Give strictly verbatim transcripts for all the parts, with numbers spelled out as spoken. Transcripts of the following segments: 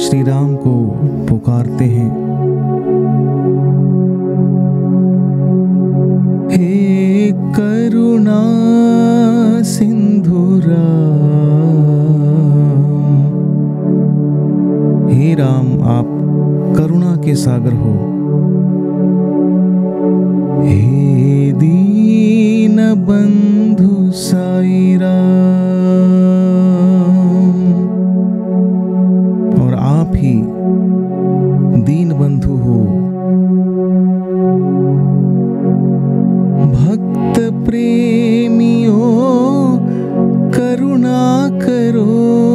श्री राम को पुकारते हैं। हे करुणा सिंधु राम, हे राम आप करुणा के सागर हो। हे दीन बंधु साई राम, और आप ही दीन बंधु हो। भक्त प्रेमियों करुणा करो,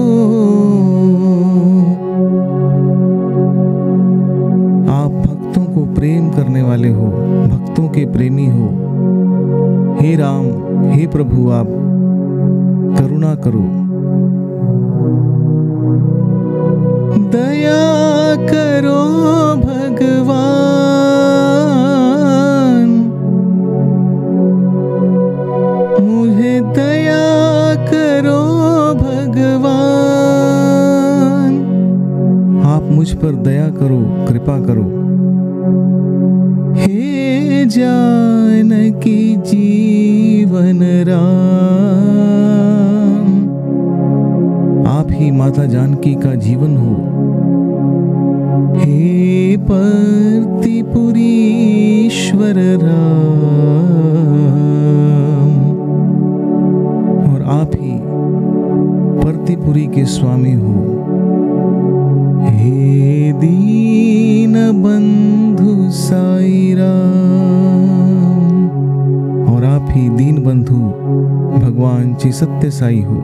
आप भक्तों को प्रेम करने वाले हो, भक्तों के प्रेमी हो। हे राम, हे प्रभु आप करुणा करो। दया करो भगवान, मुझे दया करो भगवान, आप मुझ पर दया करो, कृपा करो। हे जानकी जीवन राम, आप ही माता जानकी का जीवन हो। हे परतिपुरीश्वर राम, और आप ही परतिपुरी के स्वामी हो। हे दीन बंधु साई राम, और आप ही दीन बंधु भगवान श्री सत्य साई हो।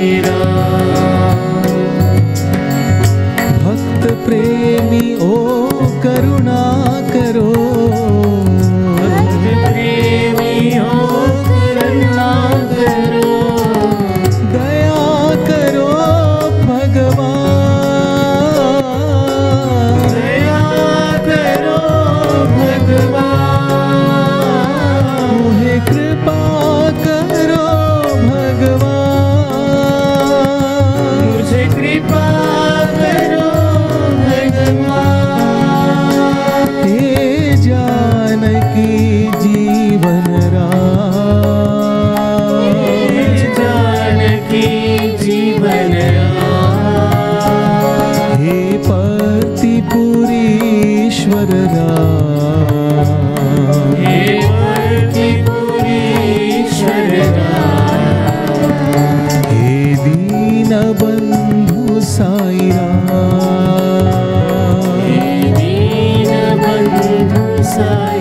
भक्त प्रेमी ओ करुणा करो, भक्त प्रेमी ओ करुणा करो, दया करो भगवान, दया करो भगवान, मुझे कृपा करो भगवान, मुझे कृपा करो भगवान। हे जानकी जीवन राम, हे जानकी जीवन राम, हे पर्तिपुरीश्वर राम, हे पर्तिपुरीश्वर राम, हे दीनबंधु साई राम, हे दीनबंधु साई